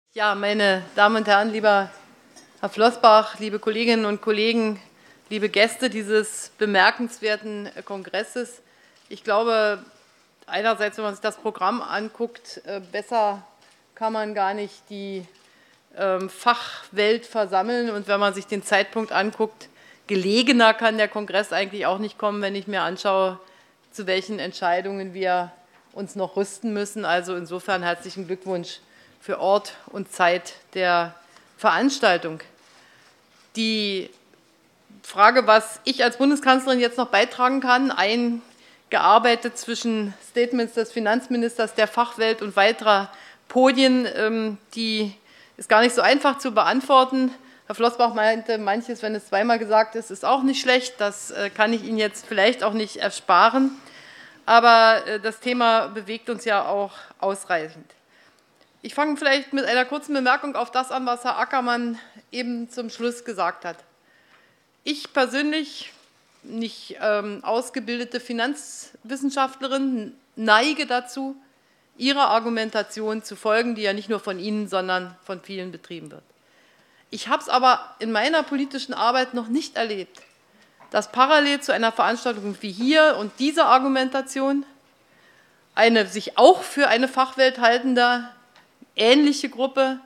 Ja, meine Damen und Herren, lieber Herr Flossbach, liebe Kolleginnen und Kollegen, liebe Gäste dieses bemerkenswerten Kongresses. Ich glaube, einerseits, wenn man sich das Programm anguckt, besser kann man gar nicht die Fachwelt versammeln. Und wenn man sich den Zeitpunkt anguckt, gelegener kann der Kongress eigentlich auch nicht kommen, wenn ich mir anschaue, zu welchen Entscheidungen wir uns noch rüsten müssen. Also insofern herzlichen Glückwunsch für Ort und Zeit der Veranstaltung. Die Frage, was ich als Bundeskanzlerin jetzt noch beitragen kann, eingearbeitet zwischen Statements des Finanzministers, der Fachwelt und weiterer Podien, die ist gar nicht so einfach zu beantworten. Herr Flossbach meinte, manches, wenn es zweimal gesagt ist, ist auch nicht schlecht. Das kann ich Ihnen jetzt vielleicht auch nicht ersparen. Aber das Thema bewegt uns ja auch ausreichend. Ich fange vielleicht mit einer kurzen Bemerkung auf das an, was Herr Ackermann eben zum Schluss gesagt hat. Ich persönlich, nicht ausgebildete Finanzwissenschaftlerin, neige dazu, Ihrer Argumentation zu folgen, die ja nicht nur von Ihnen, sondern von vielen betrieben wird. Ich habe es aber in meiner politischen Arbeit noch nicht erlebt, dass parallel zu einer Veranstaltung wie hier und dieser Argumentation eine sich auch für eine Fachwelt haltende ähnliche Gruppe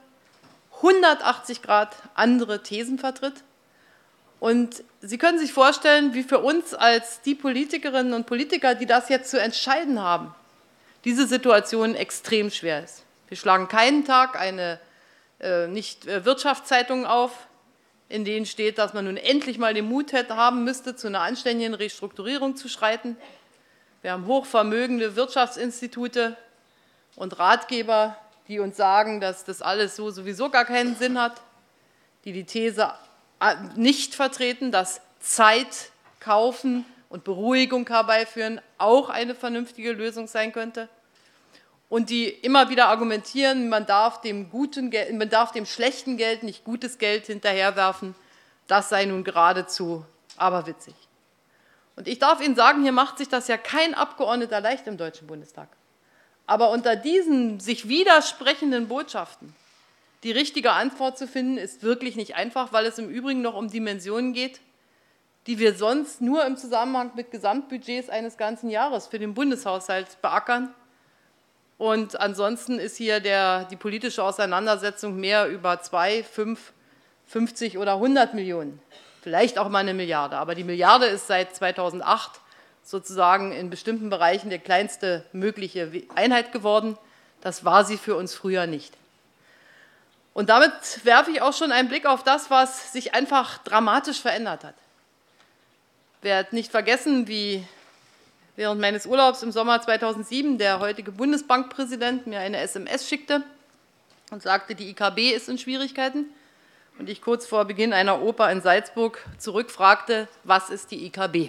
180 Grad andere Thesen vertritt. Und Sie können sich vorstellen, wie für uns als die Politikerinnen und Politiker, die das jetzt zu entscheiden haben, diese Situation extrem schwer ist. Wir schlagen keinen Tag eine Nicht-Wirtschaftszeitung auf, in denen steht, dass man nun endlich mal den Mut haben müsste, zu einer anständigen Restrukturierung zu schreiten. Wir haben hochvermögende Wirtschaftsinstitute und Ratgeber, die uns sagen, dass das alles so sowieso gar keinen Sinn hat, die die These nicht vertreten, dass Zeit kaufen und Beruhigung herbeiführen auch eine vernünftige Lösung sein könnte und die immer wieder argumentieren, man darf dem schlechten Geld nicht gutes Geld hinterherwerfen, das sei nun geradezu aberwitzig. Und ich darf Ihnen sagen, hier macht sich das ja kein Abgeordneter leicht im Deutschen Bundestag. Aber unter diesen sich widersprechenden Botschaften die richtige Antwort zu finden, ist wirklich nicht einfach, weil es im Übrigen noch um Dimensionen geht, die wir sonst nur im Zusammenhang mit Gesamtbudgets eines ganzen Jahres für den Bundeshaushalt beackern. Und ansonsten ist hier die politische Auseinandersetzung mehr über 2, 5, 50 oder 100 Millionen, vielleicht auch mal eine Milliarde. Aber die Milliarde ist seit 2008 sozusagen in bestimmten Bereichen der kleinste mögliche Einheit geworden. Das war sie für uns früher nicht. Und damit werfe ich auch schon einen Blick auf das, was sich einfach dramatisch verändert hat. Ich werde nicht vergessen, wie während meines Urlaubs im Sommer 2007 der heutige Bundesbankpräsident mir eine SMS schickte und sagte, die IKB ist in Schwierigkeiten. Und ich kurz vor Beginn einer Oper in Salzburg zurückfragte, was ist die IKB?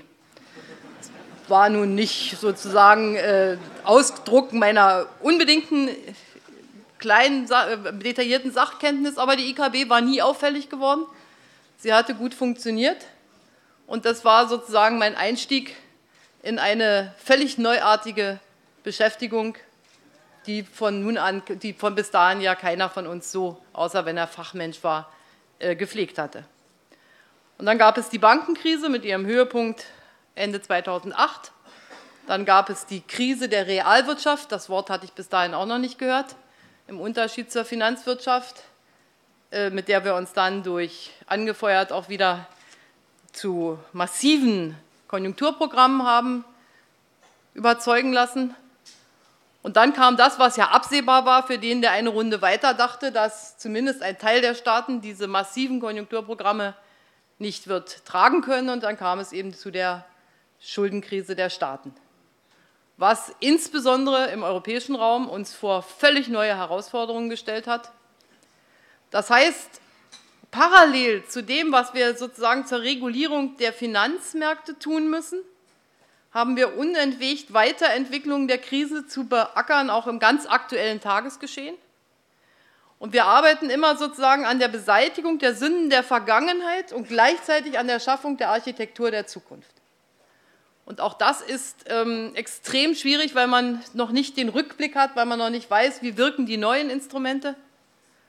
War nun nicht sozusagen Ausdruck meiner unbedingten kleinen, detaillierten Sachkenntnis, aber die IKB war nie auffällig geworden. Sie hatte gut funktioniert und das war sozusagen mein Einstieg in eine völlig neuartige Beschäftigung, die von bis dahin ja keiner von uns so, außer wenn er Fachmensch war, gepflegt hatte. Und dann gab es die Bankenkrise mit ihrem Höhepunkt Ende 2008. Dann gab es die Krise der Realwirtschaft, das Wort hatte ich bis dahin auch noch nicht gehört, im Unterschied zur Finanzwirtschaft, mit der wir uns dann angefeuert auch wieder zu massiven Konjunkturprogrammen haben überzeugen lassen. Und dann kam das, was ja absehbar war, für den, der eine Runde weiter dachte, dass zumindest ein Teil der Staaten diese massiven Konjunkturprogramme nicht wird tragen können. Und dann kam es eben zu der Schuldenkrise der Staaten, was insbesondere im europäischen Raum uns vor völlig neue Herausforderungen gestellt hat. Das heißt, parallel zu dem, was wir sozusagen zur Regulierung der Finanzmärkte tun müssen, haben wir unentwegt Weiterentwicklungen der Krise zu beackern, auch im ganz aktuellen Tagesgeschehen. Und wir arbeiten immer sozusagen an der Beseitigung der Sünden der Vergangenheit und gleichzeitig an der Schaffung der Architektur der Zukunft. Und auch das ist extrem schwierig, weil man noch nicht den Rückblick hat, weil man noch nicht weiß, wie wirken die neuen Instrumente.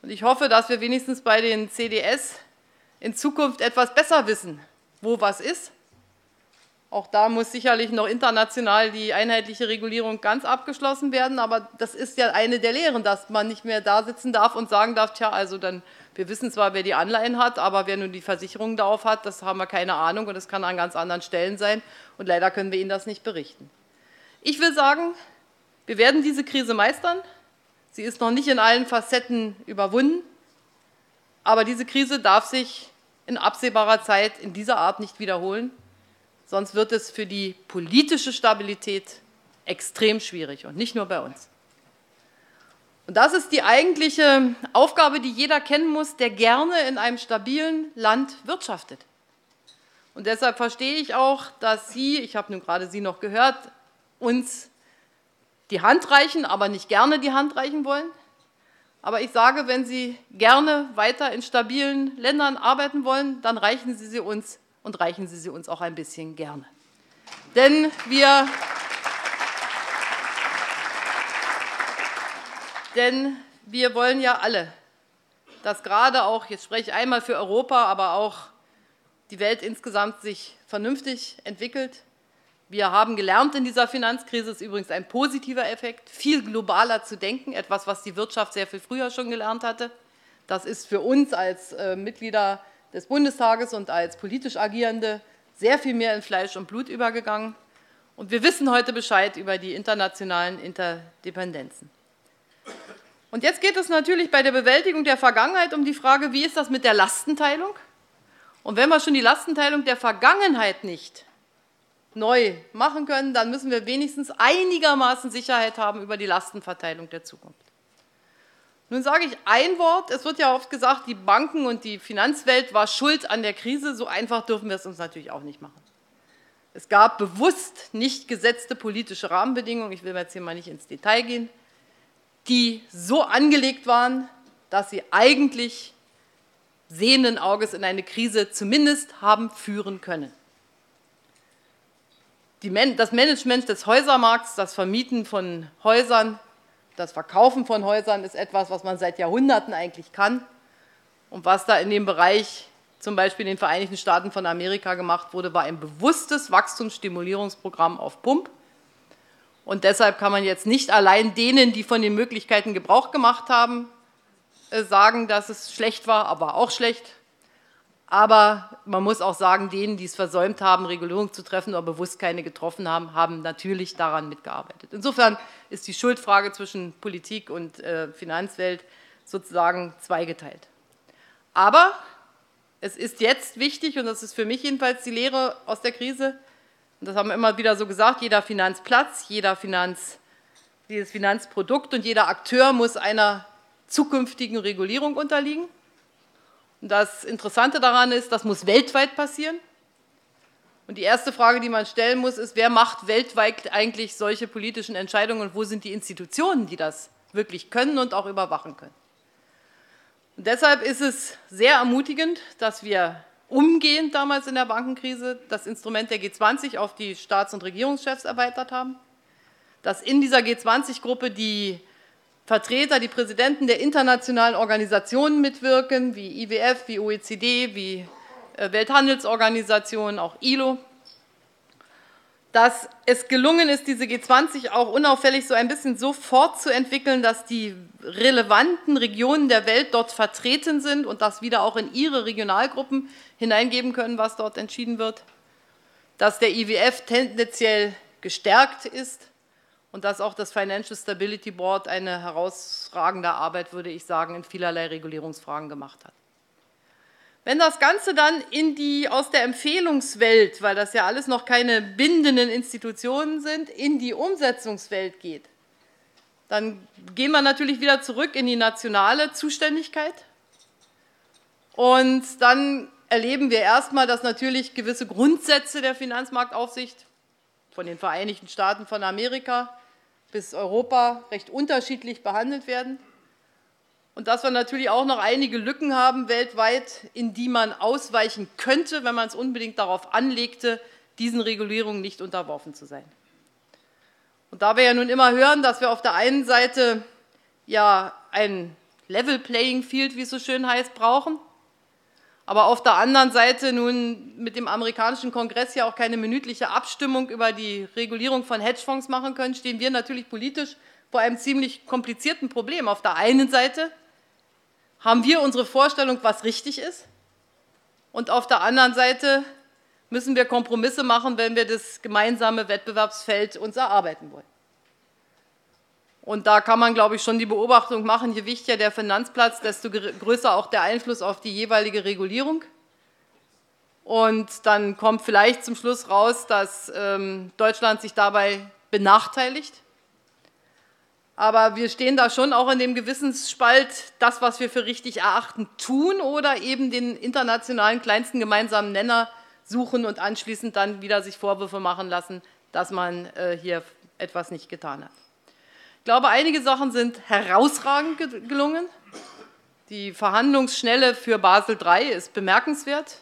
Und ich hoffe, dass wir wenigstens bei den CDS in Zukunft etwas besser wissen, wo was ist. Auch da muss sicherlich noch international die einheitliche Regulierung ganz abgeschlossen werden, aber das ist ja eine der Lehren, dass man nicht mehr da sitzen darf und sagen darf, tja, also dann, wir wissen zwar, wer die Anleihen hat, aber wer nun die Versicherung darauf hat, das haben wir keine Ahnung und das kann an ganz anderen Stellen sein und leider können wir Ihnen das nicht berichten. Ich will sagen, wir werden diese Krise meistern. Sie ist noch nicht in allen Facetten überwunden, aber diese Krise darf sich in absehbarer Zeit in dieser Art nicht wiederholen. Sonst wird es für die politische Stabilität extrem schwierig und nicht nur bei uns. Und das ist die eigentliche Aufgabe, die jeder kennen muss, der gerne in einem stabilen Land wirtschaftet. Und deshalb verstehe ich auch, dass Sie, ich habe nun gerade Sie noch gehört, uns die Hand reichen, aber nicht gerne die Hand reichen wollen. Aber ich sage, wenn Sie gerne weiter in stabilen Ländern arbeiten wollen, dann reichen Sie sie uns und reichen Sie sie uns auch ein bisschen gerne. Denn wir wollen ja alle, dass gerade auch, jetzt spreche ich einmal für Europa, aber auch die Welt insgesamt sich vernünftig entwickelt. Wir haben gelernt in dieser Finanzkrise, ist übrigens ein positiver Effekt, viel globaler zu denken, etwas, was die Wirtschaft sehr viel früher schon gelernt hatte. Das ist für uns als Mitglieder des Bundestages und als politisch Agierende sehr viel mehr in Fleisch und Blut übergegangen. Und wir wissen heute Bescheid über die internationalen Interdependenzen. Und jetzt geht es natürlich bei der Bewältigung der Vergangenheit um die Frage, wie ist das mit der Lastenteilung? Und wenn wir schon die Lastenteilung der Vergangenheit nicht neu machen können, dann müssen wir wenigstens einigermaßen Sicherheit haben über die Lastenverteilung der Zukunft. Nun sage ich ein Wort, es wird ja oft gesagt, die Banken und die Finanzwelt war schuld an der Krise, so einfach dürfen wir es uns natürlich auch nicht machen. Es gab bewusst nicht gesetzte politische Rahmenbedingungen, ich will jetzt hier mal nicht ins Detail gehen, die so angelegt waren, dass sie eigentlich sehenden Auges in eine Krise zumindest haben führen können. Das Management des Häusermarkts, das Vermieten von Häusern, das Verkaufen von Häusern ist etwas, was man seit Jahrhunderten eigentlich kann und was da in dem Bereich zum Beispiel in den Vereinigten Staaten von Amerika gemacht wurde, war ein bewusstes Wachstumsstimulierungsprogramm auf Pump. Und deshalb kann man jetzt nicht allein denen, die von den Möglichkeiten Gebrauch gemacht haben, sagen, dass es schlecht war, aber auch schlecht. Aber man muss auch sagen, denen, die es versäumt haben, Regulierung zu treffen oder bewusst keine getroffen haben, haben natürlich daran mitgearbeitet. Insofern ist die Schuldfrage zwischen Politik und Finanzwelt sozusagen zweigeteilt. Aber es ist jetzt wichtig, und das ist für mich jedenfalls die Lehre aus der Krise, und das haben wir immer wieder so gesagt, jeder Finanzplatz, jedes Finanzprodukt und jeder Akteur muss einer zukünftigen Regulierung unterliegen. Und das Interessante daran ist, das muss weltweit passieren. Und die erste Frage, die man stellen muss, ist, wer macht weltweit eigentlich solche politischen Entscheidungen und wo sind die Institutionen, die das wirklich können und auch überwachen können. Und deshalb ist es sehr ermutigend, dass wir umgehend damals in der Bankenkrise das Instrument der G20 auf die Staats- und Regierungschefs erweitert haben, dass in dieser G20-Gruppe die Vertreter, die Präsidenten der internationalen Organisationen mitwirken, wie IWF, wie OECD, wie Welthandelsorganisation, auch ILO, dass es gelungen ist, diese G20 auch unauffällig so ein bisschen so fortzuentwickeln, dass die relevanten Regionen der Welt dort vertreten sind und das wieder auch in ihre Regionalgruppen hineingeben können, was dort entschieden wird, dass der IWF tendenziell gestärkt ist und dass auch das Financial Stability Board eine herausragende Arbeit, würde ich sagen, in vielerlei Regulierungsfragen gemacht hat. Wenn das Ganze dann aus der Empfehlungswelt, weil das ja alles noch keine bindenden Institutionen sind, in die Umsetzungswelt geht, dann gehen wir natürlich wieder zurück in die nationale Zuständigkeit. Und dann erleben wir erstmal, dass natürlich gewisse Grundsätze der Finanzmarktaufsicht von den Vereinigten Staaten von Amerika bis Europa recht unterschiedlich behandelt werden. Und dass wir natürlich auch noch einige Lücken haben weltweit, in die man ausweichen könnte, wenn man es unbedingt darauf anlegte, diesen Regulierungen nicht unterworfen zu sein. Und da wir ja nun immer hören, dass wir auf der einen Seite ja ein Level Playing Field, wie es so schön heißt, brauchen. Aber auf der anderen Seite nun mit dem amerikanischen Kongress ja auch keine minütliche Abstimmung über die Regulierung von Hedgefonds machen können, stehen wir natürlich politisch vor einem ziemlich komplizierten Problem. Auf der einen Seite haben wir unsere Vorstellung, was richtig ist, und auf der anderen Seite müssen wir Kompromisse machen, wenn wir das gemeinsame Wettbewerbsfeld uns erarbeiten wollen. Und da kann man, glaube ich, schon die Beobachtung machen, je wichtiger der Finanzplatz, desto größer auch der Einfluss auf die jeweilige Regulierung. Und dann kommt vielleicht zum Schluss raus, dass Deutschland sich dabei benachteiligt. Aber wir stehen da schon auch in dem Gewissensspalt, das, was wir für richtig erachten, tun oder eben den internationalen kleinsten gemeinsamen Nenner suchen und anschließend dann wieder sich Vorwürfe machen lassen, dass man hier etwas nicht getan hat. Ich glaube, einige Sachen sind herausragend gelungen. Die Verhandlungsschnelle für Basel III ist bemerkenswert.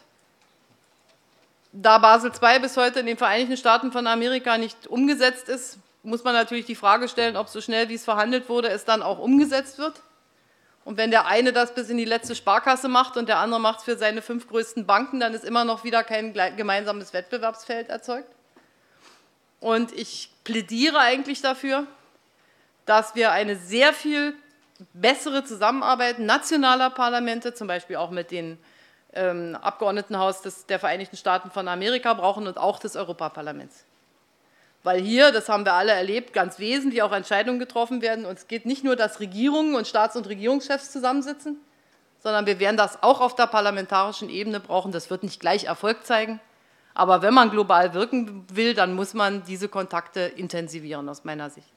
Da Basel II bis heute in den Vereinigten Staaten von Amerika nicht umgesetzt ist, muss man natürlich die Frage stellen, ob so schnell, wie es verhandelt wurde, es dann auch umgesetzt wird. Und wenn der eine das bis in die letzte Sparkasse macht und der andere macht es für seine 5 größten Banken, dann ist immer noch wieder kein gemeinsames Wettbewerbsfeld erzeugt. Und ich plädiere eigentlich dafür, dass wir eine sehr viel bessere Zusammenarbeit nationaler Parlamente, zum Beispiel auch mit dem Abgeordnetenhaus der Vereinigten Staaten von Amerika brauchen und auch des Europaparlaments. Weil hier, das haben wir alle erlebt, ganz wesentlich auch Entscheidungen getroffen werden. Und es geht nicht nur, dass Regierungen und Staats- und Regierungschefs zusammensitzen, sondern wir werden das auch auf der parlamentarischen Ebene brauchen. Das wird nicht gleich Erfolg zeigen. Aber wenn man global wirken will, dann muss man diese Kontakte intensivieren, aus meiner Sicht.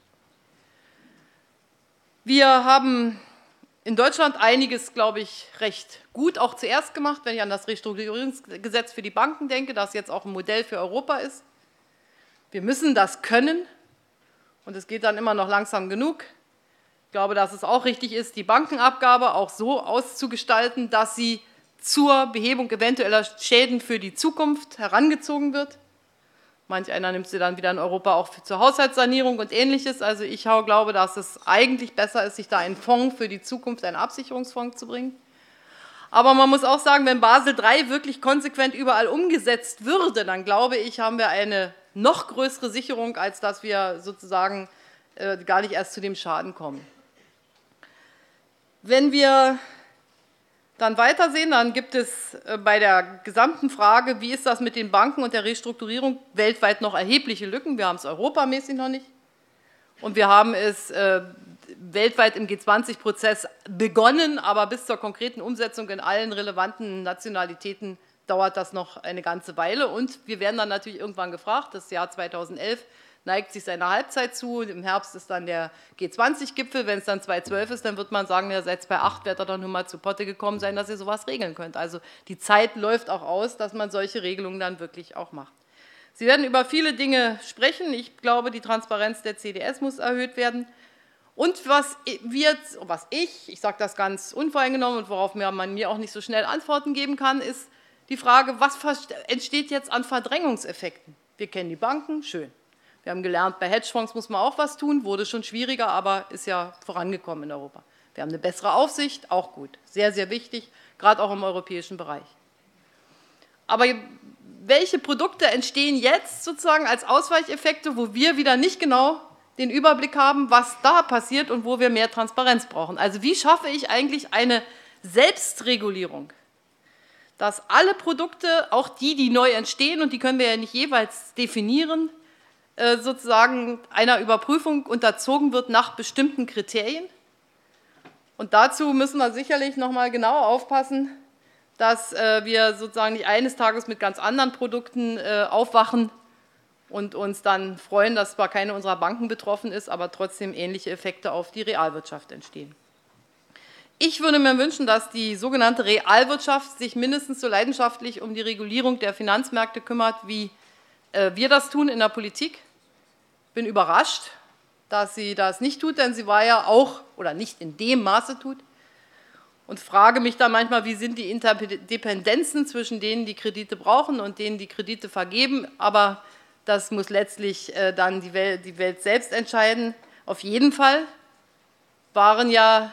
Wir haben in Deutschland einiges, glaube ich, recht gut auch zuerst gemacht, wenn ich an das Restrukturierungsgesetz für die Banken denke, das jetzt auch ein Modell für Europa ist. Wir müssen das können, und es geht dann immer noch langsam genug. Ich glaube, dass es auch richtig ist, die Bankenabgabe auch so auszugestalten, dass sie zur Behebung eventueller Schäden für die Zukunft herangezogen wird. Manch einer nimmt sie dann wieder in Europa auch zur Haushaltssanierung und Ähnliches. Also ich glaube, dass es eigentlich besser ist, sich da einen Fonds für die Zukunft, einen Absicherungsfonds zu bringen. Aber man muss auch sagen, wenn Basel III wirklich konsequent überall umgesetzt würde, dann glaube ich, haben wir eine noch größere Sicherung, als dass wir sozusagen gar nicht erst zu dem Schaden kommen. Wenn wir dann weitersehen, dann gibt es bei der gesamten Frage, wie ist das mit den Banken und der Restrukturierung, weltweit noch erhebliche Lücken. Wir haben es europamäßig noch nicht. Und wir haben es weltweit im G20-Prozess begonnen, aber bis zur konkreten Umsetzung in allen relevanten Nationalitäten dauert das noch eine ganze Weile. Und wir werden dann natürlich irgendwann gefragt, das Jahr 2011 neigt sich seiner Halbzeit zu, im Herbst ist dann der G20-Gipfel, wenn es dann 2012 ist, dann wird man sagen, ja, seit 2008 wird er doch nun mal zu Potte gekommen sein, dass ihr sowas regeln könnt. Also die Zeit läuft auch aus, dass man solche Regelungen dann wirklich auch macht. Sie werden über viele Dinge sprechen. Ich glaube, die Transparenz der CDS muss erhöht werden. Und was ich sage das ganz unvoreingenommen und worauf man mir auch nicht so schnell Antworten geben kann, ist die Frage, was entsteht jetzt an Verdrängungseffekten? Wir kennen die Banken, schön. Wir haben gelernt, bei Hedgefonds muss man auch was tun, wurde schon schwieriger, aber ist ja vorangekommen in Europa. Wir haben eine bessere Aufsicht, auch gut, sehr, sehr wichtig, gerade auch im europäischen Bereich. Aber welche Produkte entstehen jetzt sozusagen als Ausweicheffekte, wo wir wieder nicht genau den Überblick haben, was da passiert und wo wir mehr Transparenz brauchen? Also wie schaffe ich eigentlich eine Selbstregulierung, dass alle Produkte, auch die neu entstehen, und die können wir ja nicht jeweils definieren, sozusagen einer Überprüfung unterzogen wird nach bestimmten Kriterien. Und dazu müssen wir sicherlich noch mal genau aufpassen, dass wir sozusagen nicht eines Tages mit ganz anderen Produkten aufwachen und uns dann freuen, dass zwar keine unserer Banken betroffen ist, aber trotzdem ähnliche Effekte auf die Realwirtschaft entstehen. Ich würde mir wünschen, dass die sogenannte Realwirtschaft sich mindestens so leidenschaftlich um die Regulierung der Finanzmärkte kümmert, wie wir das tun in der Politik. Ich bin überrascht, dass sie das nicht tut, denn sie war ja auch, oder nicht in dem Maße tut, und frage mich da manchmal, wie sind die Interdependenzen zwischen denen, die Kredite brauchen und denen, die Kredite vergeben, aber das muss letztlich dann die Welt selbst entscheiden. Auf jeden Fall waren ja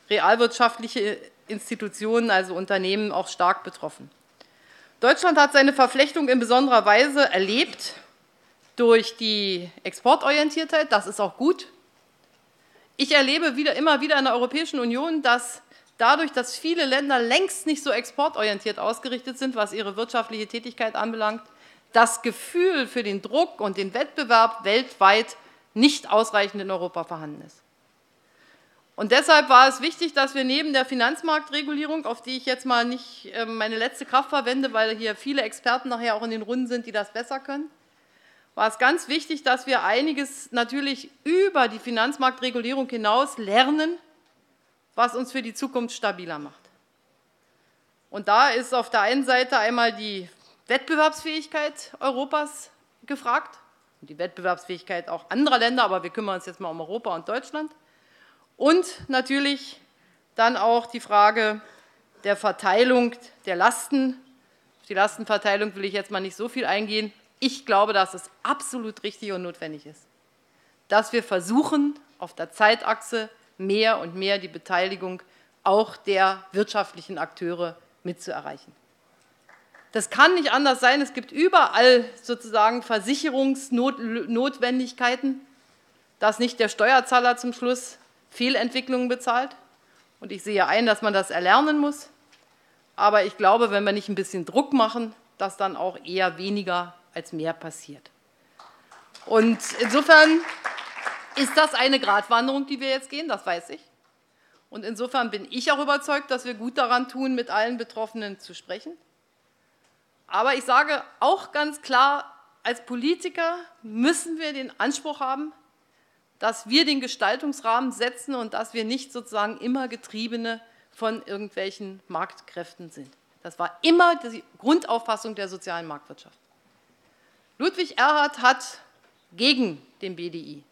realwirtschaftliche Institutionen, also Unternehmen, auch stark betroffen. Deutschland hat seine Verflechtung in besonderer Weise erlebt durch die Exportorientiertheit. Das ist auch gut. Ich erlebe immer wieder in der Europäischen Union, dass dadurch, dass viele Länder längst nicht so exportorientiert ausgerichtet sind, was ihre wirtschaftliche Tätigkeit anbelangt, das Gefühl für den Druck und den Wettbewerb weltweit nicht ausreichend in Europa vorhanden ist. Und deshalb war es wichtig, dass wir neben der Finanzmarktregulierung, auf die ich jetzt mal nicht meine letzte Kraft verwende, weil hier viele Experten nachher auch in den Runden sind, die das besser können, war es ganz wichtig, dass wir einiges natürlich über die Finanzmarktregulierung hinaus lernen, was uns für die Zukunft stabiler macht. Und da ist auf der einen Seite einmal die Wettbewerbsfähigkeit Europas gefragt, die Wettbewerbsfähigkeit auch anderer Länder, aber wir kümmern uns jetzt mal um Europa und Deutschland. Und natürlich dann auch die Frage der Verteilung der Lasten. Auf die Lastenverteilung will ich jetzt mal nicht so viel eingehen. Ich glaube, dass es absolut richtig und notwendig ist, dass wir versuchen, auf der Zeitachse mehr und mehr die Beteiligung auch der wirtschaftlichen Akteure mitzuerreichen. Das kann nicht anders sein. Es gibt überall sozusagen Versicherungsnotwendigkeiten, dass nicht der Steuerzahler zum Schluss Fehlentwicklungen bezahlt. Und ich sehe ein, dass man das erlernen muss. Aber ich glaube, wenn wir nicht ein bisschen Druck machen, dass dann auch eher weniger als mehr passiert. Und insofern ist das eine Gratwanderung, die wir jetzt gehen, das weiß ich. Und insofern bin ich auch überzeugt, dass wir gut daran tun, mit allen Betroffenen zu sprechen. Aber ich sage auch ganz klar, als Politiker müssen wir den Anspruch haben, dass wir den Gestaltungsrahmen setzen und dass wir nicht sozusagen immer Getriebene von irgendwelchen Marktkräften sind. Das war immer die Grundauffassung der sozialen Marktwirtschaft. Ludwig Erhard hat gegen den BDI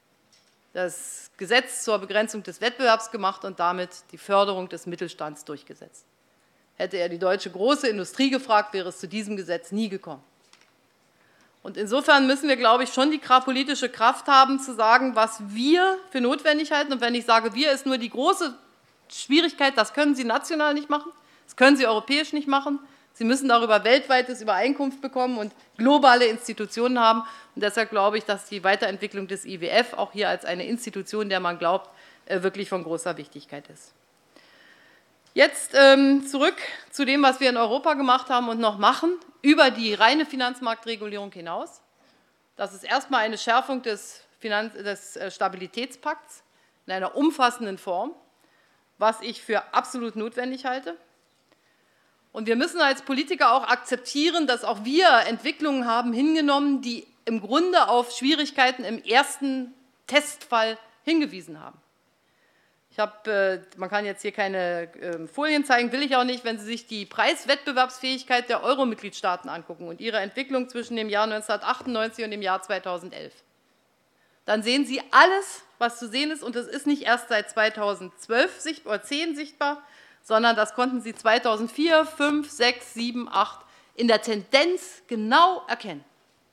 das Gesetz zur Begrenzung des Wettbewerbs gemacht und damit die Förderung des Mittelstands durchgesetzt. Hätte er die deutsche große Industrie gefragt, wäre es zu diesem Gesetz nie gekommen. Und insofern müssen wir, glaube ich, schon die politische Kraft haben, zu sagen, was wir für notwendig halten. Und wenn ich sage, wir, ist nur die große Schwierigkeit, das können Sie national nicht machen, das können Sie europäisch nicht machen. Sie müssen darüber weltweites Übereinkunft bekommen und globale Institutionen haben. Und deshalb glaube ich, dass die Weiterentwicklung des IWF auch hier als eine Institution, der man glaubt, wirklich von großer Wichtigkeit ist. Jetzt zurück zu dem, was wir in Europa gemacht haben und noch machen, über die reine Finanzmarktregulierung hinaus. Das ist erstmal eine Schärfung des Stabilitätspakts in einer umfassenden Form, was ich für absolut notwendig halte. Und wir müssen als Politiker auch akzeptieren, dass auch wir Entwicklungen haben hingenommen, die im Grunde auf Schwierigkeiten im ersten Testfall hingewiesen haben. Man kann jetzt hier keine Folien zeigen, will ich auch nicht, wenn Sie sich die Preiswettbewerbsfähigkeit der Euro-Mitgliedstaaten angucken und ihre Entwicklung zwischen dem Jahr 1998 und dem Jahr 2011. Dann sehen Sie alles, was zu sehen ist, und das ist nicht erst seit 2012 oder 2010 sichtbar, sondern das konnten Sie 2004, 5, 6, 7, 8 in der Tendenz genau erkennen.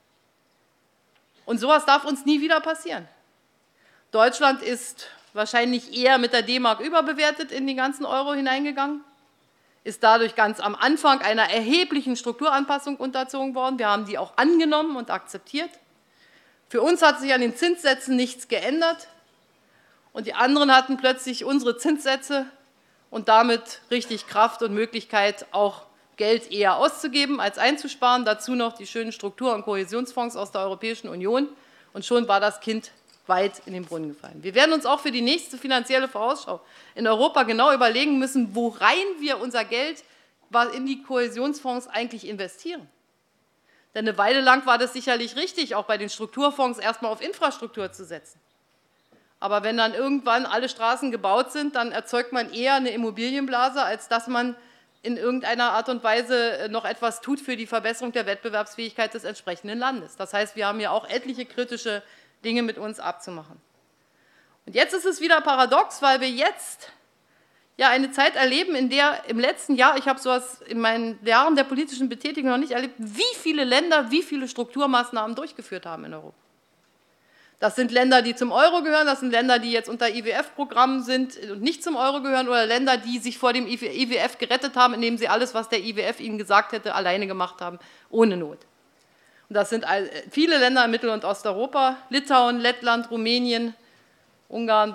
Und sowas darf uns nie wieder passieren. Deutschland ist wahrscheinlich eher mit der D-Mark überbewertet in den ganzen Euro hineingegangen, ist dadurch ganz am Anfang einer erheblichen Strukturanpassung unterzogen worden. Wir haben die auch angenommen und akzeptiert. Für uns hat sich an den Zinssätzen nichts geändert und die anderen hatten plötzlich unsere Zinssätze und damit richtig Kraft und Möglichkeit, auch Geld eher auszugeben als einzusparen. Dazu noch die schönen Struktur- und Kohäsionsfonds aus der Europäischen Union. Und schon war das Kind weit in den Brunnen gefallen. Wir werden uns auch für die nächste finanzielle Vorausschau in Europa genau überlegen müssen, worein wir unser Geld in die Kohäsionsfonds eigentlich investieren. Denn eine Weile lang war das sicherlich richtig, auch bei den Strukturfonds erstmal auf Infrastruktur zu setzen. Aber wenn dann irgendwann alle Straßen gebaut sind, dann erzeugt man eher eine Immobilienblase, als dass man in irgendeiner Art und Weise noch etwas tut für die Verbesserung der Wettbewerbsfähigkeit des entsprechenden Landes. Das heißt, wir haben ja auch etliche kritische Dinge mit uns abzumachen. Und jetzt ist es wieder paradox, weil wir jetzt ja eine Zeit erleben, in der im letzten Jahr, ich habe sowas in meinen Jahren der politischen Betätigung noch nicht erlebt, wie viele Länder, wie viele Strukturmaßnahmen durchgeführt haben in Europa. Das sind Länder, die zum Euro gehören, das sind Länder, die jetzt unter IWF-Programmen sind und nicht zum Euro gehören, oder Länder, die sich vor dem IWF gerettet haben, indem sie alles, was der IWF ihnen gesagt hätte, alleine gemacht haben, ohne Not. Und das sind viele Länder in Mittel- und Osteuropa: Litauen, Lettland, Rumänien, Ungarn,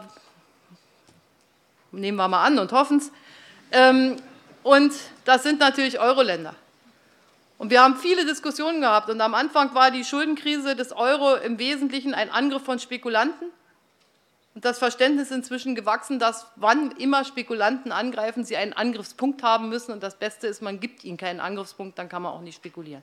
nehmen wir mal an und hoffen es. Und das sind natürlich Euro-Länder. Und wir haben viele Diskussionen gehabt, und am Anfang war die Schuldenkrise des Euro im Wesentlichen ein Angriff von Spekulanten. Und das Verständnis ist inzwischen gewachsen, dass, wann immer Spekulanten angreifen, sie einen Angriffspunkt haben müssen. Und das Beste ist, man gibt ihnen keinen Angriffspunkt, dann kann man auch nicht spekulieren.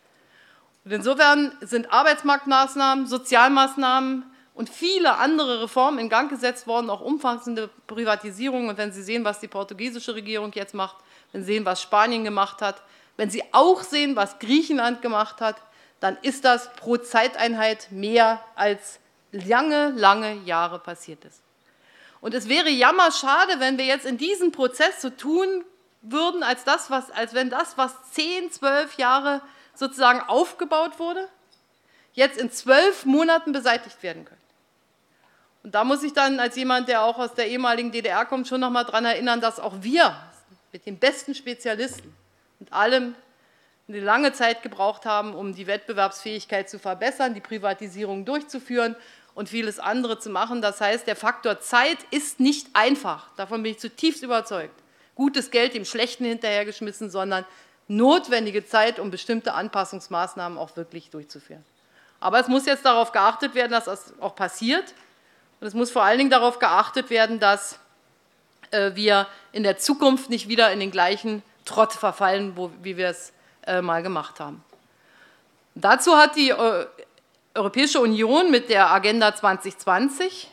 Und insofern sind Arbeitsmarktmaßnahmen, Sozialmaßnahmen und viele andere Reformen in Gang gesetzt worden, auch umfassende Privatisierungen. Und wenn Sie sehen, was die portugiesische Regierung jetzt macht, wenn Sie sehen, was Spanien gemacht hat, wenn Sie auch sehen, was Griechenland gemacht hat, dann ist das pro Zeiteinheit mehr, als lange, lange Jahre passiert ist. Und es wäre jammerschade, wenn wir jetzt in diesem Prozess so tun würden, als wenn das, was 10, 12 Jahre sozusagen aufgebaut wurde, jetzt in 12 Monaten beseitigt werden könnte. Und da muss ich dann als jemand, der auch aus der ehemaligen DDR kommt, schon noch mal daran erinnern, dass auch wir mit den besten Spezialisten und allem eine lange Zeit gebraucht haben, um die Wettbewerbsfähigkeit zu verbessern, die Privatisierung durchzuführen und vieles andere zu machen. Das heißt, der Faktor Zeit ist nicht einfach, davon bin ich zutiefst überzeugt, gutes Geld dem Schlechten hinterhergeschmissen, sondern notwendige Zeit, um bestimmte Anpassungsmaßnahmen auch wirklich durchzuführen. Aber es muss jetzt darauf geachtet werden, dass das auch passiert. Und es muss vor allen Dingen darauf geachtet werden, dass wir in der Zukunft nicht wieder in den gleichen Trott verfallen, wie wir es mal gemacht haben. Dazu hat die Europäische Union mit der Agenda 2020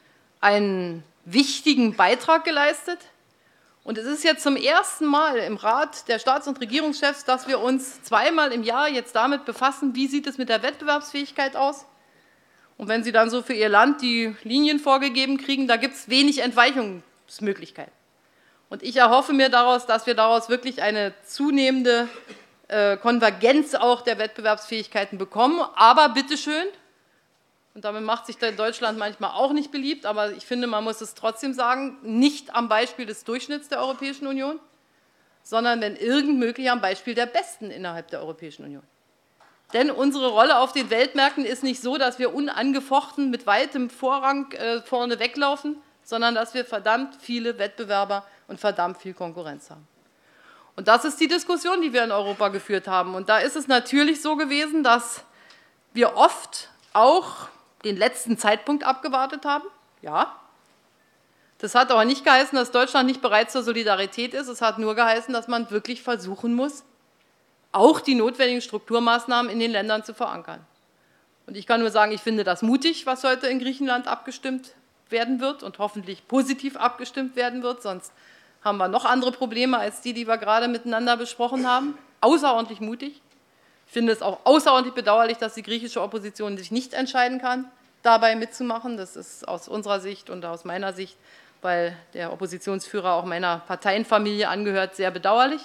einen wichtigen Beitrag geleistet. Und es ist jetzt zum ersten Mal im Rat der Staats- und Regierungschefs, dass wir uns zweimal im Jahr jetzt damit befassen, wie sieht es mit der Wettbewerbsfähigkeit aus. Und wenn Sie dann so für Ihr Land die Linien vorgegeben kriegen, da gibt es wenig Entweichungsmöglichkeiten. Und ich erhoffe mir daraus, dass wir daraus wirklich eine zunehmende Konvergenz auch der Wettbewerbsfähigkeiten bekommen. Aber bitteschön, und damit macht sich Deutschland manchmal auch nicht beliebt, aber ich finde, man muss es trotzdem sagen, nicht am Beispiel des Durchschnitts der Europäischen Union, sondern wenn irgend möglich am Beispiel der Besten innerhalb der Europäischen Union. Denn unsere Rolle auf den Weltmärkten ist nicht so, dass wir unangefochten mit weitem Vorrang vorne weglaufen, sondern dass wir verdammt viele Wettbewerber und verdammt viel Konkurrenz haben. Und das ist die Diskussion, die wir in Europa geführt haben. Und da ist es natürlich so gewesen, dass wir oft auch den letzten Zeitpunkt abgewartet haben. Ja. Das hat aber nicht geheißen, dass Deutschland nicht bereit zur Solidarität ist. Es hat nur geheißen, dass man wirklich versuchen muss, auch die notwendigen Strukturmaßnahmen in den Ländern zu verankern. Und ich kann nur sagen, ich finde das mutig, was heute in Griechenland abgestimmt werden wird und hoffentlich positiv abgestimmt werden wird, sonst haben wir noch andere Probleme als die wir gerade miteinander besprochen haben. Außerordentlich mutig. Ich finde es auch außerordentlich bedauerlich, dass die griechische Opposition sich nicht entscheiden kann, dabei mitzumachen. Das ist aus unserer Sicht und aus meiner Sicht, weil der Oppositionsführer auch meiner Parteienfamilie angehört, sehr bedauerlich.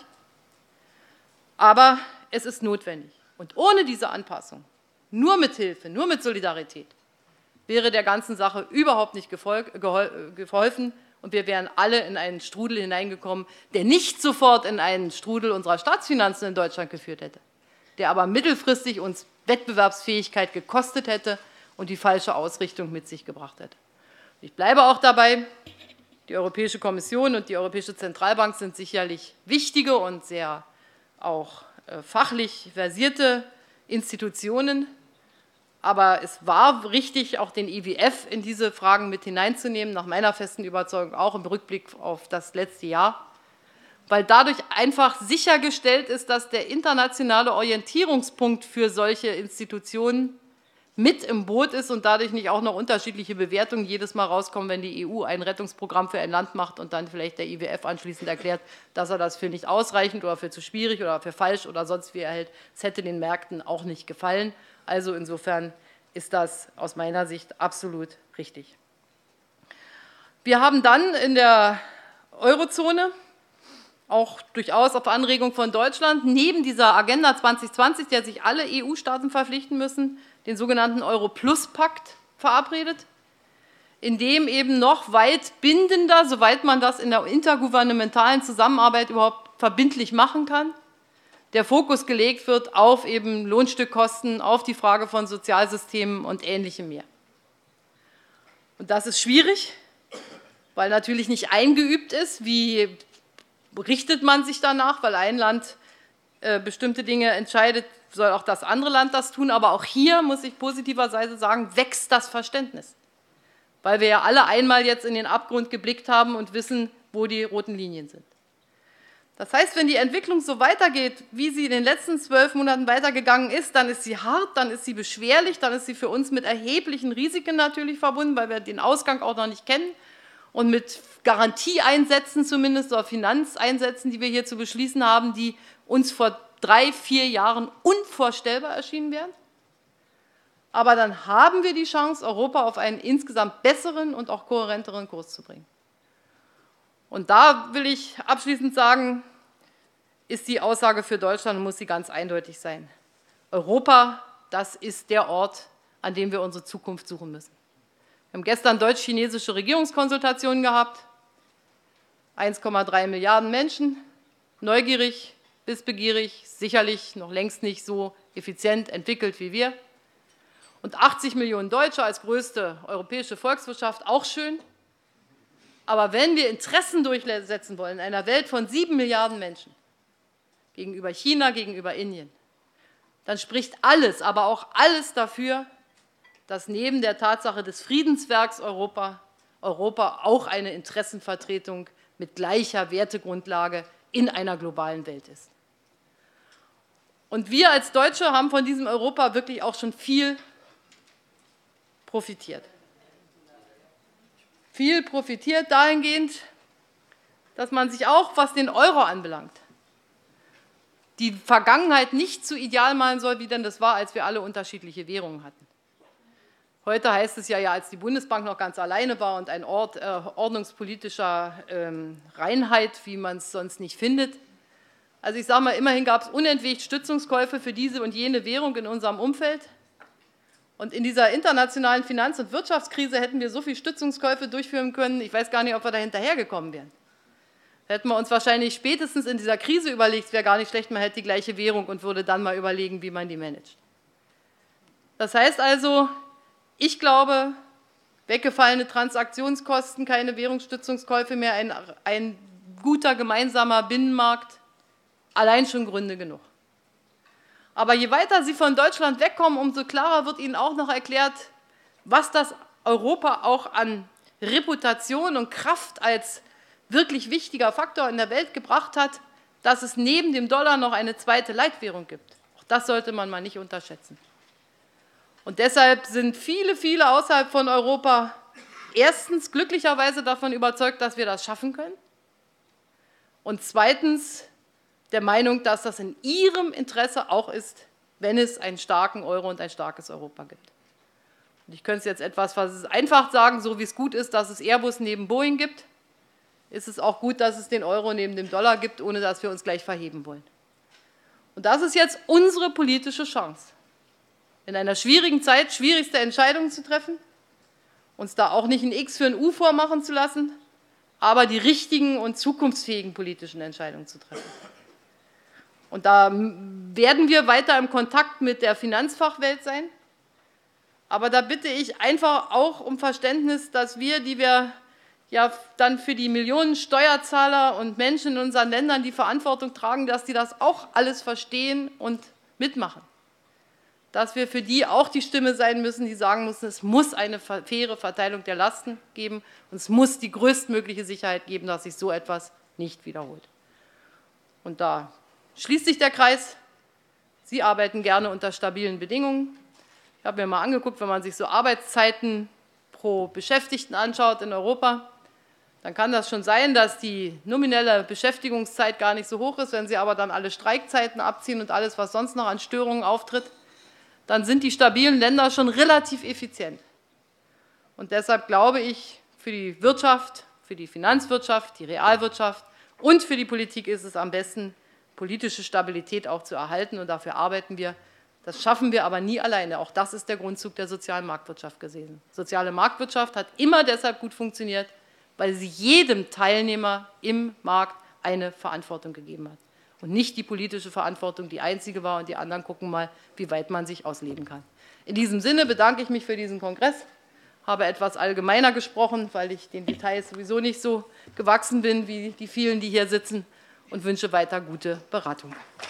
Aber es ist notwendig. Und ohne diese Anpassung, nur mit Hilfe, nur mit Solidarität, wäre der ganzen Sache überhaupt nicht geholfen. Und wir wären alle in einen Strudel hineingekommen, der nicht sofort in einen Strudel unserer Staatsfinanzen in Deutschland geführt hätte, der aber mittelfristig uns Wettbewerbsfähigkeit gekostet hätte und die falsche Ausrichtung mit sich gebracht hätte. Ich bleibe auch dabei, die Europäische Kommission und die Europäische Zentralbank sind sicherlich wichtige und sehr auch fachlich versierte Institutionen. Aber es war richtig, auch den IWF in diese Fragen mit hineinzunehmen, nach meiner festen Überzeugung auch im Rückblick auf das letzte Jahr, weil dadurch einfach sichergestellt ist, dass der internationale Orientierungspunkt für solche Institutionen mit im Boot ist und dadurch nicht auch noch unterschiedliche Bewertungen jedes Mal rauskommen, wenn die EU ein Rettungsprogramm für ein Land macht und dann vielleicht der IWF anschließend erklärt, dass er das für nicht ausreichend oder für zu schwierig oder für falsch oder sonst wie erhält. Es hätte den Märkten auch nicht gefallen. Also insofern ist das aus meiner Sicht absolut richtig. Wir haben dann in der Eurozone auch durchaus auf Anregung von Deutschland neben dieser Agenda 2020, der sich alle EU-Staaten verpflichten müssen, den sogenannten Euro-Plus-Pakt verabredet, in dem eben noch weit bindender, soweit man das in der intergouvernementalen Zusammenarbeit überhaupt verbindlich machen kann, der Fokus gelegt wird auf eben Lohnstückkosten, auf die Frage von Sozialsystemen und Ähnlichem mehr. Und das ist schwierig, weil natürlich nicht eingeübt ist, wie richtet man sich danach, weil ein Land bestimmte Dinge entscheidet, soll auch das andere Land das tun, aber auch hier, muss ich positiverweise sagen, wächst das Verständnis, weil wir ja alle einmal jetzt in den Abgrund geblickt haben und wissen, wo die roten Linien sind. Das heißt, wenn die Entwicklung so weitergeht, wie sie in den letzten 12 Monaten weitergegangen ist, dann ist sie hart, dann ist sie beschwerlich, dann ist sie für uns mit erheblichen Risiken natürlich verbunden, weil wir den Ausgang auch noch nicht kennen und mit Garantieeinsätzen zumindest oder Finanzeinsätzen, die wir hier zu beschließen haben, die uns vor 3, 4 Jahren unvorstellbar erschienen wären. Aber dann haben wir die Chance, Europa auf einen insgesamt besseren und auch kohärenteren Kurs zu bringen. Und da will ich abschließend sagen, ist die Aussage für Deutschland und muss sie ganz eindeutig sein. Europa, das ist der Ort, an dem wir unsere Zukunft suchen müssen. Wir haben gestern deutsch-chinesische Regierungskonsultationen gehabt, 1,3 Milliarden Menschen, neugierig, wissbegierig, sicherlich noch längst nicht so effizient entwickelt wie wir. Und 80 Millionen Deutsche als größte europäische Volkswirtschaft, auch schön. Aber wenn wir Interessen durchsetzen wollen in einer Welt von 7 Milliarden Menschen, gegenüber China, gegenüber Indien, dann spricht alles, aber auch alles dafür, dass neben der Tatsache des Friedenswerks Europa auch eine Interessenvertretung mit gleicher Wertegrundlage in einer globalen Welt ist. Und wir als Deutsche haben von diesem Europa wirklich auch schon viel profitiert. Viel profitiert dahingehend, dass man sich auch, was den Euro anbelangt, die Vergangenheit nicht so ideal malen soll, wie denn das war, als wir alle unterschiedliche Währungen hatten. Heute heißt es ja, als die Bundesbank noch ganz alleine war und ein Ort ordnungspolitischer Reinheit, wie man es sonst nicht findet. Also ich sage mal, immerhin gab es unentwegt Stützungskäufe für diese und jene Währung in unserem Umfeld. Und in dieser internationalen Finanz- und Wirtschaftskrise hätten wir so viele Stützungskäufe durchführen können, ich weiß gar nicht, ob wir da hinterhergekommen wären. Da hätten wir uns wahrscheinlich spätestens in dieser Krise überlegt, es wäre gar nicht schlecht, man hätte die gleiche Währung und würde dann mal überlegen, wie man die managt. Das heißt also, ich glaube, weggefallene Transaktionskosten, keine Währungsstützungskäufe mehr, ein guter gemeinsamer Binnenmarkt, allein schon Gründe genug. Aber je weiter Sie von Deutschland wegkommen, umso klarer wird Ihnen auch noch erklärt, was das Europa auch an Reputation und Kraft als wirklich wichtiger Faktor in der Welt gebracht hat, dass es neben dem Dollar noch eine zweite Leitwährung gibt. Auch das sollte man mal nicht unterschätzen. Und deshalb sind viele, viele außerhalb von Europa erstens glücklicherweise davon überzeugt, dass wir das schaffen können und zweitens der Meinung, dass das in ihrem Interesse auch ist, wenn es einen starken Euro und ein starkes Europa gibt. Und ich könnte es jetzt etwas vereinfacht sagen, so wie es gut ist, dass es Airbus neben Boeing gibt, ist es auch gut, dass es den Euro neben dem Dollar gibt, ohne dass wir uns gleich verheben wollen. Und das ist jetzt unsere politische Chance, in einer schwierigen Zeit schwierigste Entscheidungen zu treffen, uns da auch nicht ein X für ein U vormachen zu lassen, aber die richtigen und zukunftsfähigen politischen Entscheidungen zu treffen. Und da werden wir weiter im Kontakt mit der Finanzfachwelt sein. Aber da bitte ich einfach auch um Verständnis, dass wir, die wir ja dann für die Millionen Steuerzahler und Menschen in unseren Ländern die Verantwortung tragen, dass die das auch alles verstehen und mitmachen. Dass wir für die auch die Stimme sein müssen, die sagen müssen, es muss eine faire Verteilung der Lasten geben und es muss die größtmögliche Sicherheit geben, dass sich so etwas nicht wiederholt. Und da schließt sich der Kreis. Sie arbeiten gerne unter stabilen Bedingungen. Ich habe mir mal angeguckt, wenn man sich so Arbeitszeiten pro Beschäftigten anschaut in Europa, dann kann das schon sein, dass die nominelle Beschäftigungszeit gar nicht so hoch ist. Wenn Sie aber dann alle Streikzeiten abziehen und alles, was sonst noch an Störungen auftritt, dann sind die stabilen Länder schon relativ effizient. Und deshalb glaube ich, für die Wirtschaft, für die Finanzwirtschaft, die Realwirtschaft und für die Politik ist es am besten, politische Stabilität auch zu erhalten. Und dafür arbeiten wir. Das schaffen wir aber nie alleine. Auch das ist der Grundzug der sozialen Marktwirtschaft gewesen. Soziale Marktwirtschaft hat immer deshalb gut funktioniert, weil sie jedem Teilnehmer im Markt eine Verantwortung gegeben hat. Und nicht die politische Verantwortung die einzige war und die anderen gucken mal, wie weit man sich ausleben kann. In diesem Sinne bedanke ich mich für diesen Kongress, habe etwas allgemeiner gesprochen, weil ich den Details sowieso nicht so gewachsen bin wie die vielen, die hier sitzen, und wünsche weiter gute Beratung.